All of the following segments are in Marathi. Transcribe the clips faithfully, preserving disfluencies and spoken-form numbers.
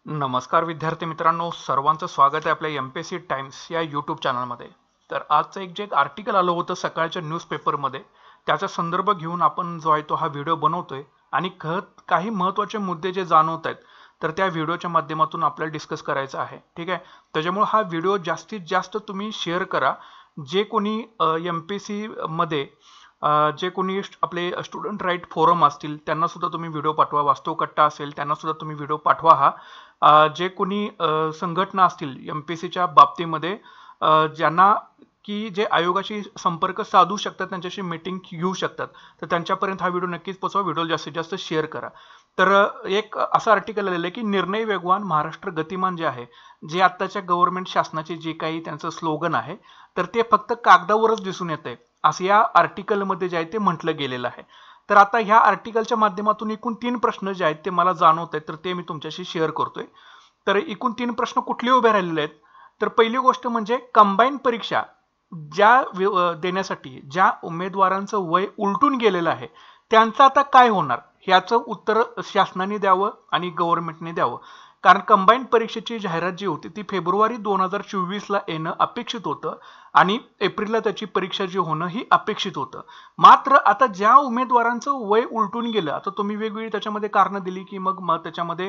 नमस्कार विद्यार्थी मित्रांनो, सर्वांचं स्वागत आहे आपल्या M P S C Times या यूट्यूब चॅनलमध्ये। तर आजचं एक जे एक आर्टिकल आलं होतं सकाळच्या न्यूजपेपरमध्ये, त्याचा संदर्भ घेऊन आपण जो आहे तो हा व्हिडिओ बनवतोय आणि काही महत्त्वाचे मुद्दे जे जाणवत आहेत तर त्या व्हिडिओच्या माध्यमातून आपल्याला डिस्कस करायचं आहे। ठीक आहे, त्याच्यामुळे हा व्हिडिओ जास्तीत जास्त तुम्ही शेअर करा। जे कोणी एम पी एस सी मध्ये जे कोणी आपले स्टुडंट राईट फोरम असतील त्यांना सुद्धा तुम्ही व्हिडिओ पाठवा, वास्तव कट्टा असेल त्यांना सुद्धा तुम्ही व्हिडिओ पाठवा। हा जे कोणी संघटना असतील एम पी एस सी च्या बाबतीमध्ये ज्यांना की जे आयोगाशी संपर्क साधू शकतात, त्यांच्याशी मीटिंग घेऊ शकतात, तर त्यांच्यापर्यंत हा व्हिडिओ नक्कीच पोहोचवा। व्हिडिओ जास्तीत जास्त शेअर करा। तर एक असं आर्टिकल आलेलं आहे की निर्णय वेगवान महाराष्ट्र गतिमान जे आहे, जे आत्ताच्या गव्हर्नमेंट शासनाचे जे काही त्यांचं स्लोगन आहे तर ते फक्त कागदावरच दिसून येतंय असं या आर्टिकलमध्ये जे आहे ते म्हटलं गेलेलं आहे। तर आता ह्या आर्टिकलच्या माध्यमातून एकूण तीन प्रश्न जे आहेत ते मला जाणवत आहेत, तर ते मी तुमच्याशी शेअर करतोय। तर एकूण तीन प्रश्न कुठले उभे राहिलेले आहेत, तर पहिली गोष्ट म्हणजे कंबाईन परीक्षा ज्या देण्यासाठी ज्या उमेदवारांचं वय उलटून गेलेलं आहे त्यांचं आता काय होणार, ह्याचं उत्तर शासनाने द्यावं आणि गव्हर्नमेंटने द्यावं। कारण कंबाईन परीक्षेची जाहिरात जी होती ती फेब्रुवारी दोन हजार चोवीस ला येणं अपेक्षित होतं आणि एप्रिलला त्याची परीक्षा जी होणं ही अपेक्षित होतं। मात्र आता ज्या उमेदवारांचं वय उलटून गेलं, आता तुम्ही वेगवेगळी त्याच्यामध्ये कारणं दिली की मग मग त्याच्यामध्ये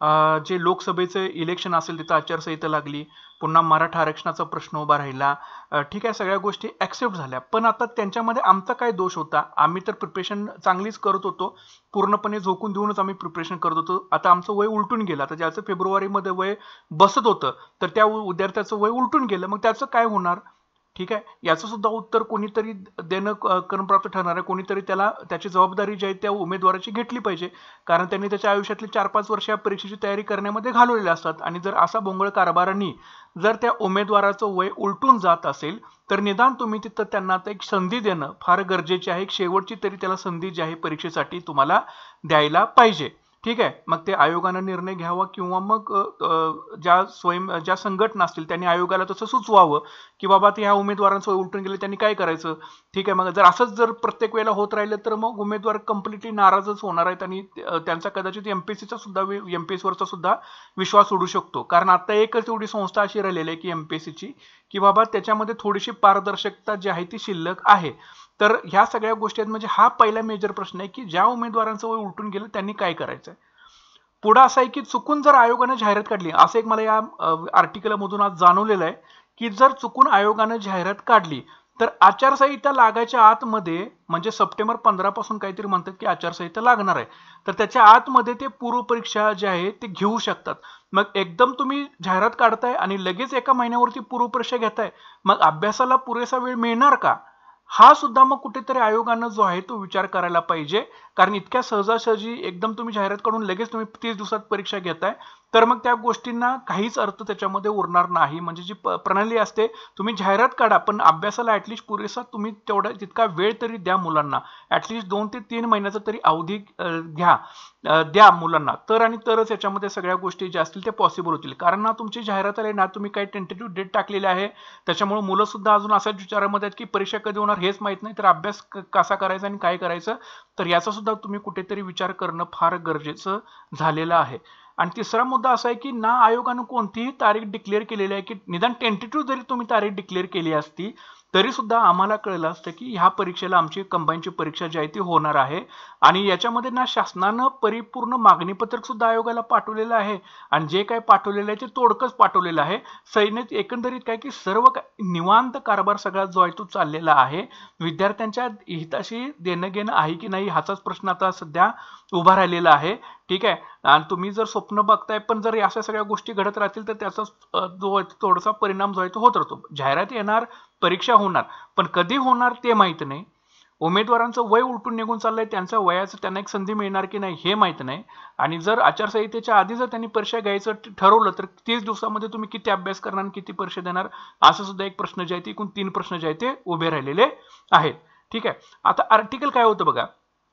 जे लोकसभेचे इलेक्शन असेल तिथं आचारसंहिता लागली, पुन्हा मराठा आरक्षणाचा प्रश्न उभा राहिला, ठीक आहे, सगळ्या गोष्टी ऍक्सेप्ट झाल्या। पण आता त्यांच्यामध्ये आमचा काय दोष होता? आम्ही तर प्रिपरेशन चांगलीच करत होतो, पूर्णपणे झोकून देऊनच आम्ही प्रिपरेशन करत होतो। आता आमचं वय उलटून गेलं, आता ज्याचं फेब्रुवारीमध्ये वय बसत होतं तर त्या विद्यार्थ्याचं वय उलटून गेलं, मग त्याचं काय होणार? ठीक आहे, याचं सुद्धा उत्तर कोणीतरी देणं कर्मप्राप्त ठरणार आहे। कोणीतरी त्याला त्याची जबाबदारी जी आहे त्या उमेदवाराची घेतली पाहिजे, कारण त्यांनी त्याच्या आयुष्यातली चार पाच वर्ष या परीक्षेची तयारी करण्यामध्ये घालवलेली असतात। आणि जर असा भोंगळ कारभारांनी जर त्या उमेदवाराचं वय उलटून जात असेल तर निदान तुम्ही तिथं त्यांना आता एक संधी देणं फार गरजेचे आहे। एक शेवटची तरी त्याला संधी जी आहे परीक्षेसाठी तुम्हाला द्यायला पाहिजे। ठीक आहे, मग ते आयोगाने निर्णय घ्यावा किंवा मग ज्या स्वयं ज्या संघटना असतील त्यांनी आयोगाला तसं सुचवावं की बाबा ते ह्या उमेदवारांचं वय उलटून गेले, त्यांनी काय करायचं। ठीक आहे, मग जर असंच जर प्रत्येक वेळेला होत राहिलं तर मग उमेदवार कम्प्लिटली नाराजच होणार आहेत आणि त्यांचा कदाचित एमपीएससीचा सुद्धा एमपीएससी वरचा सुद्धा विश्वास उडू शकतो। कारण आता एकच एवढी संस्था अशी राहिलेली आहे की एमपीएससीची की बाबा त्याच्यामध्ये थोडीशी पारदर्शकता जी आहे ती शिल्लक आहे। तर ह्या सगळ्या गोष्टी आहेत, म्हणजे हा पहिला मेजर प्रश्न आहे की ज्या उमेदवारांचं वय उलटून गेलं त्यांनी काय करायचं। पुढे असं आहे की चुकून जर आयोगाने जाहिरात काढली, असं एक मला या आर्टिकल मधून आज जाणवलेलं आहे की जर चुकून आयोगाने जाहिरात काढली तर आचारसंहिता लागायच्या आतमध्ये, म्हणजे सप्टेंबर पंधरा पासून काहीतरी म्हणतात की आचारसंहिता लागणार आहे, तर त्याच्या आतमध्ये ते पूर्व परीक्षा जे आहे ते घेऊ शकतात। मग एकदम तुम्ही जाहिरात काढताय आणि लगेच एका महिन्यावरती पूर्व परीक्षा घेताय, मग अभ्यासाला पुरेसा वेळ मिळणार का? हा सुद्धा मग कुठेतरी आयोगानं जो आहे तो विचार करायला पाहिजे। कारण इतक्या सहजासहजी एकदम तुम्ही जाहिरात काढून लगेच तुम्ही तीस दिवसात परीक्षा घेताय तर मग त्या गोष्टींना काहीच अर्थ त्याच्यामध्ये उरणार नाही। म्हणजे जी प्रणाली असते, तुम्ही जाहिरात काढा पण अभ्यासाला ऍटलिस्ट पुरेसा तुम्ही तेवढा तितका वेळ तरी द्या मुलांना, ऍटलिस्ट दोन ते तीन महिन्याचा तरी अवधी घ्या द्या मुलांना, तर आणि तरच याच्यामध्ये सगळ्या गोष्टी ज्या असतील ते पॉसिबल होतील। कारण ना तुमची जाहिरात आली ना, तुम्ही काही टेंटेटिव्ह डेट टाकलेली आहे, त्याच्यामुळे मुलं सुद्धा अजून अशाच विचारामध्ये आहेत की परीक्षा कधी होणार हेच माहित नाही, तर अभ्यास कसा करायचा आणि काय करायचं, तर याचा सुद्धा तुम्ही कुठेतरी विचार करणं फार गरजेचं झालेलं आहे। आणि तिसरा मुद्दा असा आहे की ना आयोगाने कोणतीही तारीख डिक्लेअर केलेली आहे की निदान टेंटेटिव्ह जरी तुम्ही तारीख डिक्लेअर केली असती तरी सुद्धा आम्हाला कळलं असतं की ह्या परीक्षेला आमची कंबाईनची परीक्षा जी आहे ती होणार आहे। आणि याच्यामध्ये ना शासनानं परिपूर्ण मागणीपत्रक सुद्धा आयोगाला पाठवलेलं आहे आणि जे काय पाठवलेलं आहे ते तोडकंच पाठवलेलं आहे। सैन्यात एकंदरीत काय की सर्व निवांत कारभार सगळा जो आहे तो चाललेला आहे। विद्यार्थ्यांच्या हिताशी देणं घेणं आहे की नाही ह्याचाच प्रश्न आता सध्या उभा राहिलेला आहे। ठीक आहे, आणि तुम्ही जर स्वप्न बघताय पण जर अशा सगळ्या गोष्टी घडत राहतील तर त्याचा जो थोडासा परिणाम जो आहे तो होत राहतो। जाहिरात येणार, परीक्षा होणार, पण कधी होणार ते माहित नाही। उमेदवारांचं वय उलटून निघून चाललंय, त्यांच्या वयाचं त्यांना एक संधी मिळणार की नाही हे माहित नाही। आणि जर आचारसंहितेच्या आधी जर त्यांनी परीक्षा घ्यायचं ठरवलं तर तीस दिवसामध्ये तुम्ही किती अभ्यास करणार आणि किती परीक्षा देणार, असं सुद्धा एक प्रश्न जे आहे ते एकूण तीन प्रश्न जे आहे ते उभे राहिलेले आहेत। ठीक आहे, आता आर्टिकल काय होतं बघा,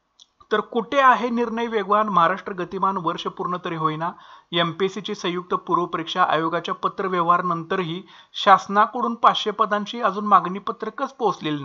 तर कुठे आहे निर्णय वेगवान महाराष्ट्र गतिमान वर्ष पूर्ण तरी होईना, एमपीएससीची संयुक्त पूर्व परीक्षा आयोगाच्या पत्र व्यवहार नंतरही शासनाकडून पाचशे पदांची अजून मागणी पत्रकच पोहोचलेली नाहीत।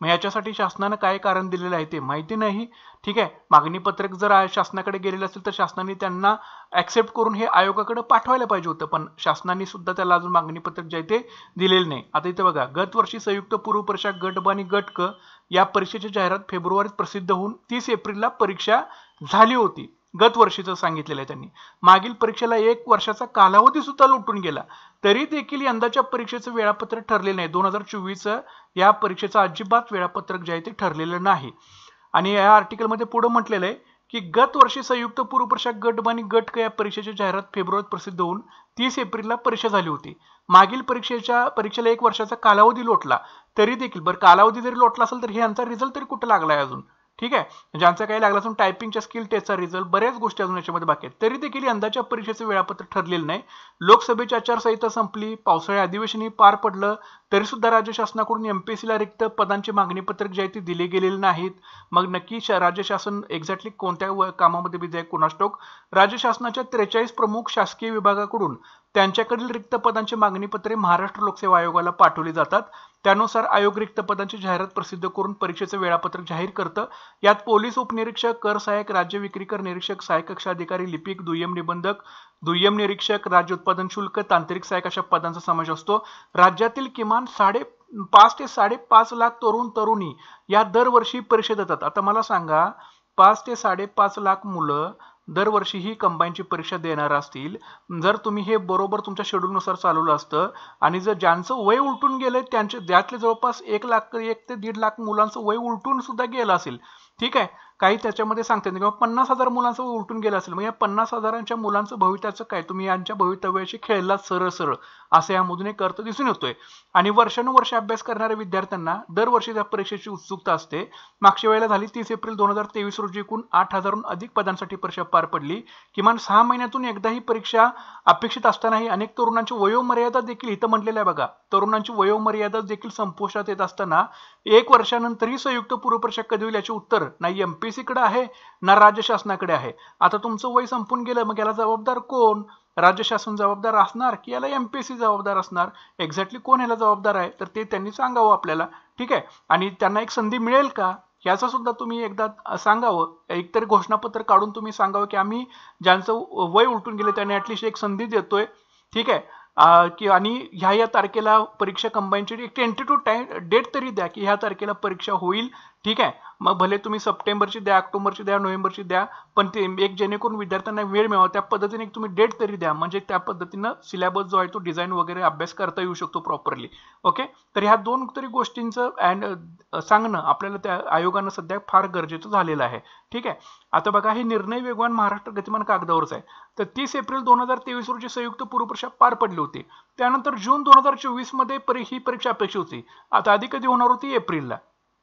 मग याच्यासाठी शासनानं काय कारण दिलेलं आहे ते माहिती नाही. ठीक आहे, मागणी पत्रक जर शासनाकडे गेलेलं असेल तर शासनाने त्यांना ऍक्सेप्ट करून हे आयोगाकडे पाठवायला पाहिजे होतं, पण शासनाने सुद्धा त्याला अजून मागणी पत्रक जे आहे ते दिलेलं नाही. आता इथे बघा, गत वर्षी संयुक्त पूर्व परीक्षा गट ब आणि गट क या परीक्षेची जाहिरात फेब्रुवारीत प्रसिद्ध होऊन तीस एप्रिलला परीक्षा झाली होती. गत वर्षीचं सांगितलेलं आहे त्यांनी. मागील परीक्षेला एक वर्षाचा कालावधी सुद्धा लुटून गेला, तरी देखील यंदाच्या परीक्षेचं वेळापत्रक ठरलेलं नाही. दोन हजार चोवीस या परीक्षेचं अजिबात वेळापत्रक जे आहे ते ठरलेलं नाही. आणि या आर्टिकलमध्ये पुढे म्हटलेलं आहे की गत वर्षी संयुक्त पूर्व परीक्षा गट ब आणि गट क या परीक्षेची जाहिरात फेब्रुवारीत प्रसिद्ध होऊन तीस एप्रिलला परीक्षा झाली होती. मागील परीक्षेच्या परीक्षेला एक वर्षाचा कालावधी लोटला, तरी देखील बरं कालावधी जरी लोटला असेल तर हे यांचा रिझल्ट तरी कुठे लागलाय अजून. ठीक आहे, ज्यांचा काही लागला असून टायपिंगच्या स्किल टेस्टचा रिझल्ट, बऱ्याच गोष्टी अजून याच्यामध्ये बाकी आहेत, तरी देखील यंदाच्या परीक्षेचं वेळापत्रक ठरलेलं नाही. लोकसभेची आचारसंहिता संपली, पावसाळी अधिवेशनही पार पडलं, तरी सुद्धा राज्य शासनाकडून एमपीएससीला रिक्त पदांची मागणी पत्रक जे आहे ती दिली गेलेली नाहीत. मग नक्की राज्य शासन एक्झॅक्टली कोणत्या कामामध्ये बिझी आहे कोणास ठाऊक. राज्य शासनाच्या त्रेचाळीस प्रमुख शासकीय विभागाकडून त्यांच्याकडील रिक्त पदांची मागणी पत्रे महाराष्ट्र लोकसेवा आयोगाला पाठवली जातात. त्यानुसार आयोग रिक्त पदांची जाहिरात प्रसिद्ध करून परीक्षेचे वेळापत्रक जाहीर करतं. यात पोलीस उपनिरीक्षक, कर सहाय्यक, राज्य विक्री कर निरीक्षक, सहाय्यक कक्ष अधिकारी, लिपिक, दुय्यम निबंधक, दुय्यम निरीक्षक, राज्य उत्पादन शुल्क, तांत्रिक सहाय्यक अशा पदांचा समावेश असतो. राज्यातील किमान साडे पाच ते साडेपाच लाख तरुण तरुणी या दरवर्षी परीक्षा देतात. आता मला सांगा, पाच ते साडेपाच लाख मुलं दरवर्षी ही कंबाईनची परीक्षा देणार असतील, जर तुम्ही हे बरोबर तुमच्या शेड्यूलनुसार चालवलं असतं आणि जर ज्यांचं वय उलटून गेलंय त्यांचे त्यातले जवळपास एक लाख एक ते दीड लाख मुलांचं वय उलटून सुद्धा गेलं असेल. ठीक आहे, काही त्याच्यामध्ये सांगते किंवा पन्नास हजार मुलांचं उलटून गेलं असेल, मग या पन्नास हजारांच्या मुलांचं भवितव्याचं काय, तुम्ही यांच्या भवितव्याशी खेळला सरळ सरळ असं यामधून एक अर्थ दिसून येतोय. आणि वर्षानुवर्ष अभ्यास करणाऱ्या विद्यार्थ्यांना दरवर्षी त्या परीक्षेची उत्सुकता असते. मागच्या वेळेला झाली तीस एप्रिल दोन हजार तेवीस रोजी एकूण आठ हजारहून अधिक पदांसाठी परीक्षा पार पडली. किमान सहा महिन्यातून एकदा ही परीक्षा अपेक्षित असतानाही अनेक तरुणांची वयोमर्यादा देखील इथं म्हटलेलं आहे बघा, तरुणांची वयोमर्यादा देखील संपुष्टात येत असताना एक वर्षानंतरही संयुक्त पूर्व परीक्षा कधी होईल याचे उत्तर नाही एमपीएससी कडे आहे ना राज्य शासनाकडे आहे. आता तुमचं वय संपून गेलं, मग याला जबाबदार कोण? राज्य शासन जबाबदार असणार की याला एमपीएससी जबाबदार असणार? एक्झॅक्टली कोण याला जबाबदार आहे तर ते त्यांनी सांगावं आपल्याला. ठीक आहे, आणि त्यांना एक संधी मिळेल का याचा सुद्धा तुम्ही एकदा सांगावं. एकतरी घोषणापत्र काढून तुम्ही सांगावं की आम्ही ज्यांचं वय उलटून गेले त्यांना ऍटलिस्ट एक संधी देतोय. ठीक आहे, की आणि ह्या या तारखेला परीक्षा कंबाईनची एक टेंटेटिव्ह टाइम डेट तरी द्या की ह्या तारखेला परीक्षा होईल. ठीक आहे, मग भले तुम्ही सप्टेंबरची द्या, ऑक्टोबरची द्या, नोव्हेंबरची द्या, पण ते एक जेणेकरून विद्यार्थ्यांना वेळ मिळावा त्या पद्धतीने एक तुम्ही डेट तरी द्या, म्हणजे त्या पद्धतीनं सिलेबस जो आहे तो डिझाईन वगैरे अभ्यास करता येऊ शकतो प्रॉपरली. ओके, तर ह्या दोन तरी गोष्टींचं अँड सांगणं आपल्याला त्या आयोगानं सध्या फार गरजेचं झालेलं आहे. ठीक आहे, आता बघा, हे निर्णय वेगवान महाराष्ट्र गतिमान कागदावरच आहे. तर तीस एप्रिल दोन हजार तेवीस रोजी संयुक्त पूर्व परीक्षा पार पडली होती. त्यानंतर जून दोन हजार चोवीस मध्ये ही परीक्षा अपेक्षित होती. आता आधी कधी होणार होती? एप्रिलला.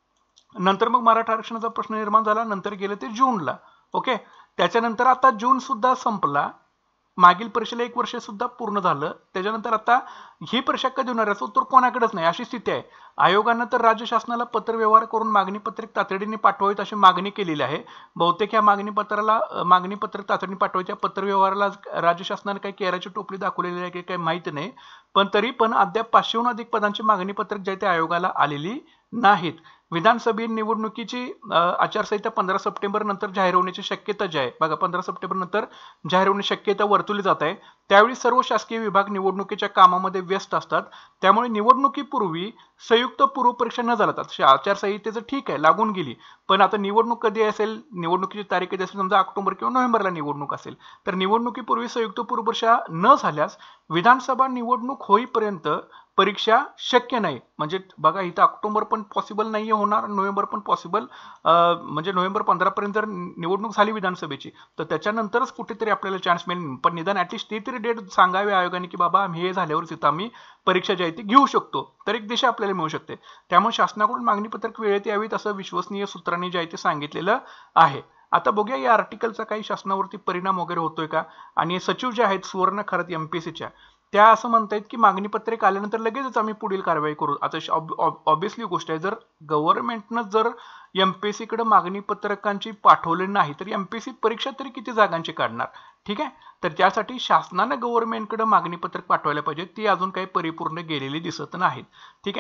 नंतर मग मराठा आरक्षणाचा प्रश्न निर्माण झाला, नंतर गेले ते जूनला. ओके, त्याच्यानंतर आता जून सुद्धा संपला, मागील परीक्षेला एक वर्ष सुद्धा पूर्ण झालं. त्याच्यानंतर आता ही परीक्षा कधी होणार याचं उत्तर कोणाकडेच नाही अशी स्थिती आहे. आयोगानं तर राज्य शासनाला पत्रव्यवहार करून मागणी पत्रक तातडीने पाठवावीत अशी मागणी केलेली आहे. बहुतेक या मागणी पत्राला मागणी पत्रक तातडीने पाठवायच्या पत्रव्यवहाराला राज्य शासनाने काही केराची टोपली दाखवलेली आहे की काही माहिती नाही, पण तरी पण अद्याप पाचशेहून अधिक पदांची मागणी पत्रक जे ते आयोगाला आलेली नाहीत. विधानसभा निवडणुकीची आचारसंहिता पंधरा सप्टेंबर नंतर जाहीर होण्याची शक्यता जी आहे बघा, पंधरा सप्टेंबर नंतर जाहीर होण्याची शक्यता वर्तवली जात आहे. त्यावेळी सर्व शासकीय विभाग निवडणुकीच्या कामामध्ये व्यस्त असतात, त्यामुळे निवडणुकीपूर्वी संयुक्त पूर्व परीक्षा न झाला. आचारसंहितेचं ठीक आहे लागून गेली, पण आता निवडणूक कधी असेल, निवडणुकीची तारीख कधी असेल, समजा ऑक्टोबर किंवा नोव्हेंबरला निवडणूक असेल, तर निवडणुकीपूर्वी संयुक्त पूर्व परीक्षा न झाल्यास विधानसभा निवडणूक होईपर्यंत परीक्षा शक्य नाही. म्हणजे बघा, इथं ऑक्टोबर पण पॉसिबल नाही होणार, नोव्हेंबर पण पॉसिबल, म्हणजे नोव्हेंबर पंधरा पर्यंत जर निवडणूक झाली विधानसभेची तर त्याच्यानंतरच कुठेतरी आपल्याला चान्स मिळेल. पण निदान ऍटलिस्ट ते तरी डेट सांगावे आयोगाने की बाबा हे झाल्यावरच इथं आम्ही परीक्षा जी आहे ती घेऊ शकतो, तर एक दिशा आपल्याला मिळू शकते. त्यामुळे शासनाकडून मागणी पत्रक वेळेत यावीत असं विश्वसनीय सूत्रांनी जे आहे ते सांगितलेलं आहे. आता बघूया या आर्टिकलचा काही शासनावरती परिणाम वगैरे होतोय का. आणि सचिव जे आहेत सुवर्ण खरात एमपीएससीच्या, त्या असं म्हणतायत की मागणी पत्रक आल्यानंतर लगेचच आम्ही पुढील कारवाई करू. आता ऑब्व्हियसली गोष्ट आहे, जर गव्हर्नमेंटनं जर एमपीएससी कडे मागणी पत्रकांची पाठवले नाही तर एमपीएससी परीक्षा तरी किती जागांची काढणार. ठीक आहे, तर त्यासाठी शासनानं गव्हर्नमेंटकडे मागणी पत्रक पाठवायला पाहिजे, ती अजून काही परिपूर्ण गेलेली दिसत नाहीत. ठीक आहे,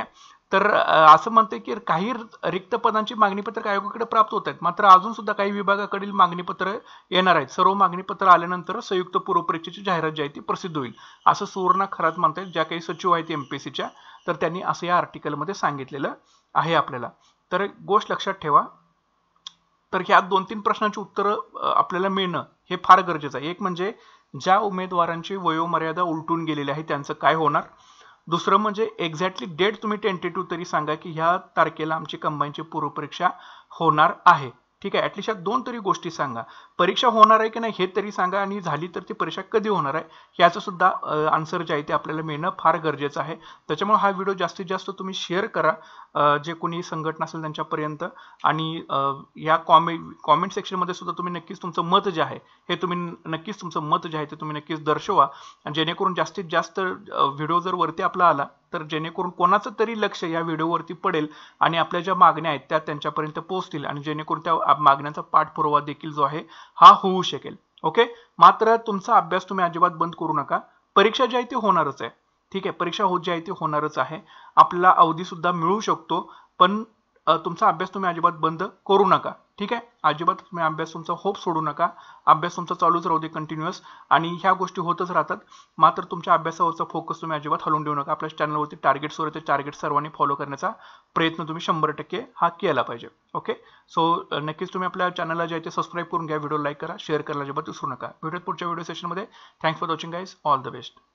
तर असं म्हणते की काही रिक्त पदांची मागणीपत्रक आयोगाकडे प्राप्त होत आहेत, मात्र अजून सुद्धा काही विभागाकडील मागणीपत्र येणार आहेत. सर्व मागणीपत्र आल्यानंतर संयुक्त पूर्वपरीक्षेची जाहिरात जी आहे ती प्रसिद्ध होईल, असं सुवर्णा खरात म्हणतात, ज्या काही सचिव आहेत एमपीएससीच्या. तर त्यांनी असं या आर्टिकलमध्ये सांगितलेलं आहे आपल्याला. तर एक गोष्ट लक्षात ठेवा, तर ह्या दोन तीन प्रश्नांची उत्तरं आपल्याला मिळणं हे फार गरजेचं आहे. एक म्हणजे ज्या उमेदवारांची वयोमर्यादा उलटून गेलेली आहे त्यांचं काय होणार. दुसरं म्हणजे एक्झॅक्टली डेट तुम्ही टेंटेटिव्ह तरी सांगा की ह्या तारखेला आमची कंबाईनची पूर्वपरीक्षा होणार आहे. ठीक आहे, ऍटलिस्ट या दोन तरी गोष्टी सांगा. परीक्षा होणार आहे की नाही हे तरी सांगा, आणि झाली तर ती परीक्षा कधी होणार आहे याचं सुद्धा आन्सर जे आहे ते आपल्याला मिळणं फार गरजेचं आहे. त्याच्यामुळे हा व्हिडिओ जास्तीत जास्त तुम्ही शेअर करा जे कोणी संघटना असेल त्यांच्यापर्यंत, आणि या कॉमेंट कॉमेंट सेक्शनमध्ये सुद्धा तुम्ही नक्कीच तुमचं मत जे आहे हे तुम्ही नक्कीच तुमचं मत जे आहे ते तुम्ही नक्कीच दर्शवा, आणि जेणेकरून जास्तीत जास्त व्हिडिओ जर वरती आपला आला तर जेणेकरून कोणाचं तरी लक्ष या व्हिडिओवरती पडेल आणि आपल्या ज्या मागण्या आहेत त्या त्यांच्यापर्यंत पोहोचतील, आणि जेणेकरून त्या मागण्यांचा पाठपुरावा देखील जो आहे हा होऊ शकेल. ओके, मात्र तुमचा अभ्यास तुम्ही अजिबात बंद करू नका. परीक्षा जी आहे ती होणारच आहे. ठीक आहे, परीक्षा होत जी आहे ती होणारच आहे. आपला अवधी सुद्धा मिळू शकतो, पण तुमचा अभ्यास तुम्ही अजिबात बंद करू नका. ठीक आहे, अजिबात तुम्ही अभ्यास तुमचा होप सोडू नका. अभ्यास तुमचा चालूच राहू दे कंटिन्युअस, आणि ह्या गोष्टी होतच राहतात. मात्र तुमच्या अभ्यासावरचा फोकस तुम्ही अजिबात हलवून देऊ नका. आपल्या चॅनलवरती टार्गेट्स वर ते टार्गेट सर्वांनी फॉलो करण्याचा प्रयत्न तुम्ही शंभर टक्के हा केला पाहिजे. ओके, सो नक्कीच तुम्ही आपल्या चॅनलला जे आहे ते सबस्क्राईब करून घ्या, व्हिडिओ लाईक करा, शेअर करायला अजिबात विसरू नका. व्हिडिओ पुढच्या व्हिडिओ सेशनमध्ये. Thanks for watching guys, all the best.